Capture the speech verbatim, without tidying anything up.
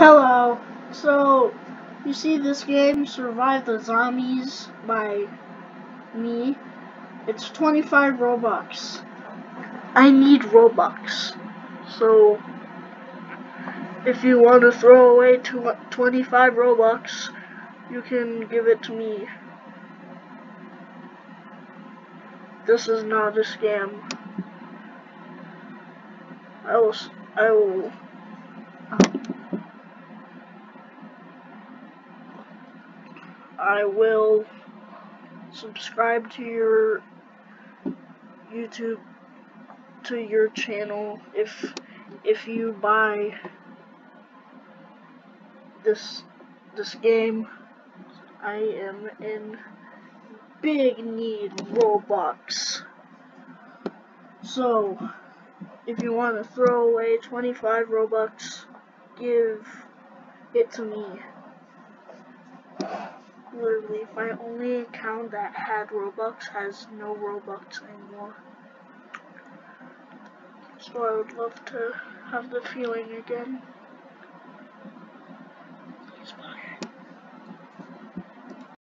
Hello. So, you see this game, Survive the Zombies by me. It's twenty-five robux. I need robux. So, if you want to throw away twenty-five robux, you can give it to me. This is not a scam. I will. I will. I will subscribe to your YouTube, to your channel if if you buy this this game. I am in big need Robux. So if you want to throw away twenty-five Robux, give it to me. Literally, my only account that had Robux has no Robux anymore. So I would love to have the feeling again. Please buy.